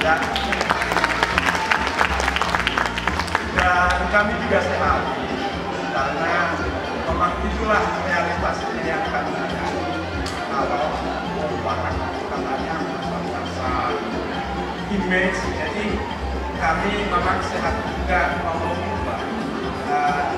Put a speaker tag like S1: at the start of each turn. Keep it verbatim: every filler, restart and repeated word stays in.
S1: Ya. Dan kami juga sehat karena memang itulah realitasnya yang kami hadapi. Kalau orang katanya masa image, jadi kami memang sehat juga ngomong uh,